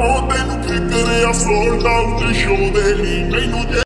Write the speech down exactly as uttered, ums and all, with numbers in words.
ਤੈਨੂੰ ਫਿਕਰ ਆ ਸੋਲਡ ਆਊਟ ਸ਼ੋ ਦੇ ਲਈ ਮੈਨੂੰ